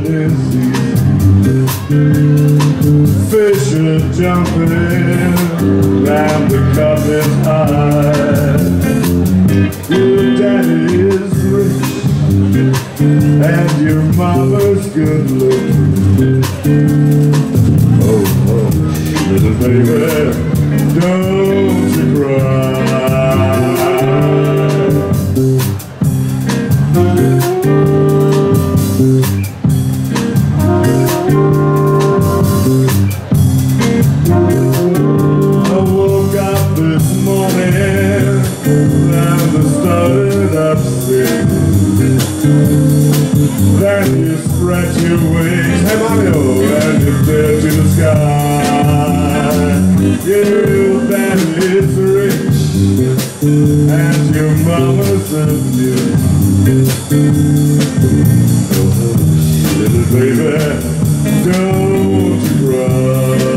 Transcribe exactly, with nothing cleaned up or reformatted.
is easy. Fish are jumping in, and the cup is high. Your daddy is rich, and your mama's good looking. Oh, oh, little baby, don't you cry. I woke up this morning and I started up sick. Then you spread your wings, hey Mario, and you flew to the sky. You then it's rich, and your mama's a beauty. Oh, little baby, don't you cry.